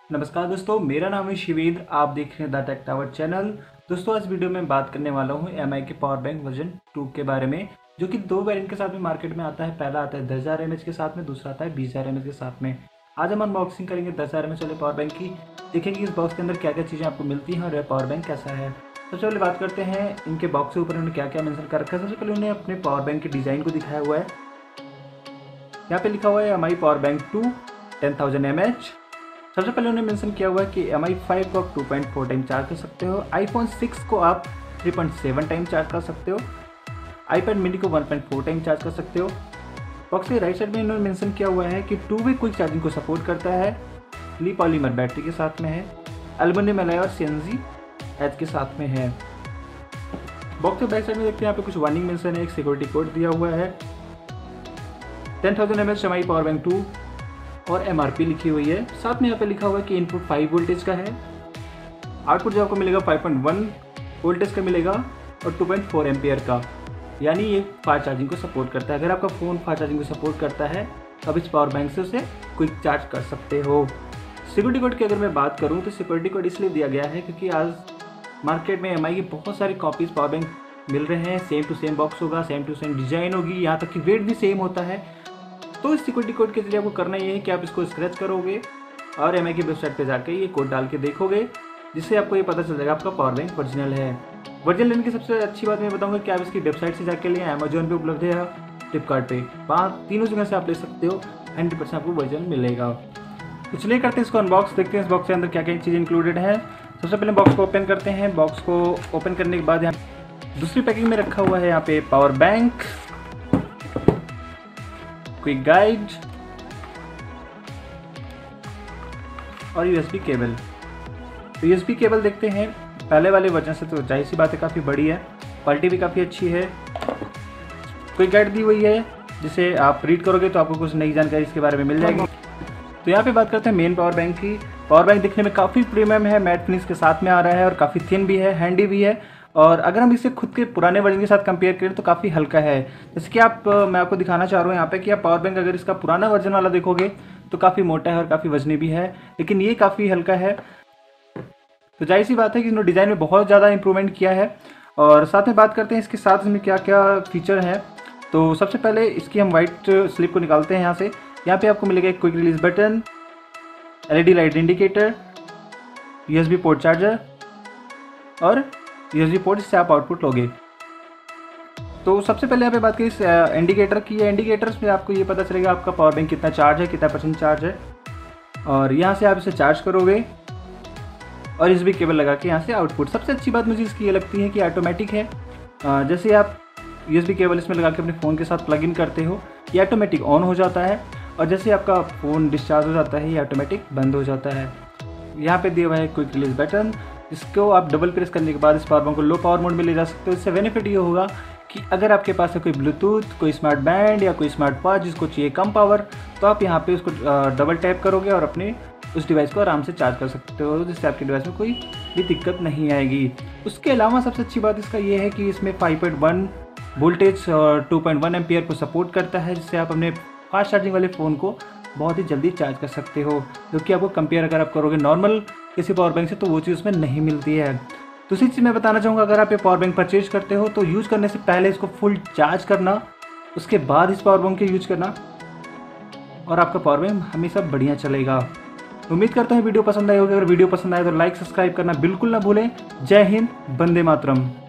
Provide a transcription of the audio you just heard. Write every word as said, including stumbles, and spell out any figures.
नमस्कार दोस्तों, मेरा नाम है शिवेंद्र। आप देख रहे हैं द टेक टावर चैनल। दोस्तों, आज वीडियो में बात करने वाला हूं एम आई के पावर बैंक वर्जन टू के बारे में, जो कि दो वेरिएंट के साथ में मार्केट में आता है। पहला आता है दस हज़ार एम एच के साथ में, दूसरा आता है बीस हज़ार एम एच के साथ में। आज हम अनबॉक्सिंग करेंगे दस हज़ार एम एच वाले पावर बैंक की। देखेंगे इस बॉक्स के अंदर क्या क्या चीज़ें आपको मिलती हैं और यह पावर बैंक कैसा है। सबसे पहले बात करते हैं इनके बॉक्स के ऊपर उन्होंने क्या क्या मेंशन कर रखा है। सबसे पहले उन्होंने अपने पावर बैंक के डिज़ाइन को दिखाया हुआ है। यहाँ पे लिखा हुआ है M I power bank two ten thousand M H. सबसे पहले उन्होंने मेंशन किया हुआ है कि एम आई फाइव को आप two point four time charge कर सकते हो, आईफोन सिक्स को आप three point seven time charge कर सकते हो, आईपैड मिनी को one point four time charge कर सकते हो। बॉक्स के राइट साइड में इन्होंने मेंशन किया हुआ है कि टू वे क्विक चार्जिंग को सपोर्ट करता है, ली पॉलीमर बैटरी के साथ में है, एल्युमिनियम एलॉय और सी एन जी एच के साथ में है। बॉक्स के बैक साइड में देखते हैं यहाँ पे कुछ वार्निंग मेंशन है, एक सिक्योरिटी कोड दिया हुआ है, ten thousand M H M I power bank two और एम आर पी लिखी हुई है। साथ में यहाँ पे लिखा हुआ है कि इनपुट फाइव वोल्टेज का है, आउटपुट जो आपको मिलेगा फाइव पॉइंट वन वोल्टेज का मिलेगा और टू पॉइंट फोर एम्पियर का, यानी ये फास्ट चार्जिंग को सपोर्ट करता है। अगर आपका फ़ोन फास्ट चार्जिंग को सपोर्ट करता है तो आप इस पावर बैंक से उसे क्विक चार्ज कर सकते हो। सिक्योरिटी कोड की अगर मैं बात करूँ तो सिक्योरिटी कोड इसलिए दिया गया है क्योंकि आज मार्केट में एम आई की बहुत सारी कॉपीज़ पावर बैंक मिल रहे हैं। सेम टू सेम बॉक्स होगा, सेम टू सेम डिज़ाइन होगी, यहाँ तक कि वेट भी सेम होता है। तो इस सिक्योरिटी कोड के जरिए आपको करना ये है कि आप इसको स्क्रैच करोगे और एम आई की वेबसाइट पे जाकर ये कोड डाल के देखोगे, जिससे आपको ये पता चल जाएगा आपका पावर बैंक ओरिजिनल है। ओरिजिनल लेने की सबसे अच्छी बात मैं बताऊंगा कि आप इसकी वेबसाइट से जाके लिए, अमेजोन पे उपलब्ध है, फ्लिपकार्ट पे, वहाँ तीनों जगह से आप ले सकते हो। हंड्रेड परसेंट आपको ओरिजिनल मिलेगा। तो चलिए करते हैं इसको अनबॉक्स, देखते हैं इस बॉक्स के अंदर क्या क्या चीज़ें इंक्लूडेड है। सबसे पहले बॉक्स को ओपन करते हैं। बॉक्स को ओपन करने के बाद यहाँ दूसरी पैकिंग में रखा हुआ है यहाँ पे पावर बैंक, क्विक गाइड और यूएसबी केबल। तो यूएसबी केबल देखते हैं, पहले वाले वर्जन से तो जाहिर सी बात है काफ़ी बड़ी है, क्वालिटी भी काफ़ी अच्छी है। क्विक गाइड दी हुई है जिसे आप रीड करोगे तो आपको कुछ नई जानकारी इसके बारे में मिल जाएगी। तो यहाँ पे बात करते हैं मेन पावर बैंक की। पावर बैंक दिखने में काफ़ी प्रीमियम है, मैट फिनिश के साथ में आ रहा है और काफ़ी थिन भी है, हैंडी भी है। और अगर हम इसे खुद के पुराने वर्जन के साथ कंपेयर करें तो काफ़ी हल्का है। जैसे कि आप मैं आपको दिखाना चाह रहा हूँ यहाँ पे कि आप पावर बैंक अगर इसका पुराना वर्जन वाला देखोगे तो काफ़ी मोटा है और काफ़ी वजनी भी है, लेकिन ये काफ़ी हल्का है। तो जाहिर सी बात है कि इन्होंने डिज़ाइन में बहुत ज़्यादा इंप्रूवमेंट किया है। और साथ में बात करते हैं इसके साथ में क्या क्या फीचर है। तो सबसे पहले इसकी हम वाइट स्लिप को निकालते हैं यहाँ से। यहाँ पे आपको मिलेगा एक quick release button, L E D light indicator, U S B port charger और यू एस बी पोर्ट जिससे आप आउटपुट लोगे। तो सबसे पहले यहाँ पे बात करें इस इंडिकेटर की। इंडिकेटर्स में आपको ये पता चलेगा आपका पावर बैंक कितना चार्ज है, कितना परसेंट चार्ज है, और यहाँ से आप इसे चार्ज करोगे और इस भी केबल लगा के यहाँ से आउटपुट। सबसे अच्छी बात मुझे इसकी ये लगती है कि ऑटोमेटिक है। जैसे आप यू एस बी केबल इसमें लगा के अपने फ़ोन के साथ प्लग इन करते हो, ये ऑटोमेटिक ऑन हो जाता है, और जैसे आपका फ़ोन डिस्चार्ज हो जाता है ये ऑटोमेटिक बंद हो जाता है। यहाँ पे दिया हुआ है क्विक रिलीज बटन, इसको आप डबल प्रेस करने के बाद इस पावर बैंक को लो पावर मोड में ले जा सकते हो। इससे बेनिफिट ये होगा कि अगर आपके पास है कोई ब्लूटूथ, कोई स्मार्ट बैंड या कोई स्मार्ट वॉच जिसको चाहिए कम पावर, तो आप यहाँ पे उसको डबल टैप करोगे और अपने उस डिवाइस को आराम से चार्ज कर सकते हो, जिससे आपके डिवाइस में कोई भी दिक्कत नहीं आएगी। उसके अलावा सबसे अच्छी बात इसका ये है कि इसमें फाइव पॉइंट वन वोल्टेज और टू पॉइंट वन एम्पियर को सपोर्ट करता है, जिससे आप अपने फास्ट चार्जिंग वाले फ़ोन को बहुत ही जल्दी चार्ज कर सकते हो, जो कि आपको कंपेयर अगर आप करोगे नॉर्मल किसी पावर बैंक से तो वो चीज़ उसमें नहीं मिलती है। दूसरी चीज़ मैं बताना चाहूँगा, अगर आप ये पावर बैंक परचेज करते हो तो यूज़ करने से पहले इसको फुल चार्ज करना, उसके बाद इस पावर बैंक को यूज करना, और आपका पावर बैंक हमेशा बढ़िया चलेगा। उम्मीद करता हूँ वीडियो पसंद आई होगी। अगर वीडियो पसंद आए तो लाइक सब्सक्राइब करना बिल्कुल ना भूलें। जय हिंद, वंदे मातरम।